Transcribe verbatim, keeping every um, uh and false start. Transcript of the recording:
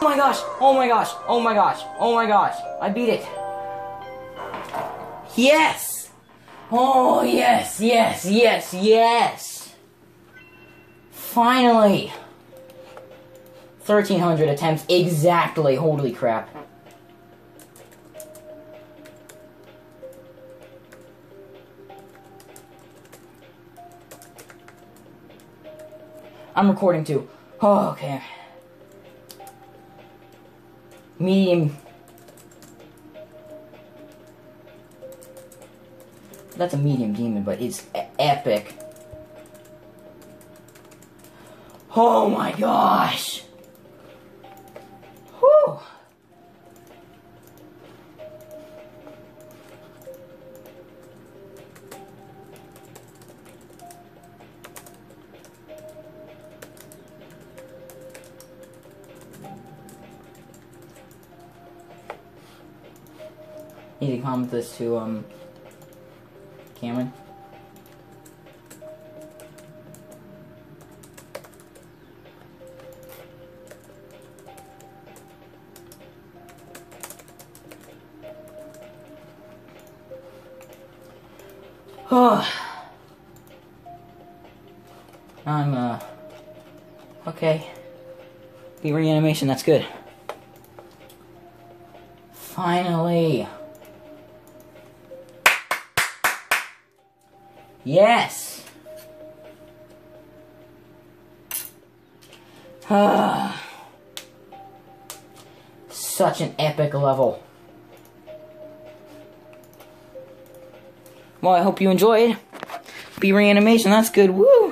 Oh my gosh, oh my gosh, oh my gosh, oh my gosh, I beat it. Yes! Oh yes, yes, yes, yes! Finally! thirteen hundred attempts exactly, holy crap. I'm recording too. Oh, okay. Medium. That's a medium demon, but it's e epic. Oh my gosh! Whew! Need to comment this to, um, Cameron. Oh. I'm, uh, okay. Be reanimation, that's good. Finally. Yes! Such an epic level. Well, I hope you enjoyed. Be reanimation, that's good. Woo!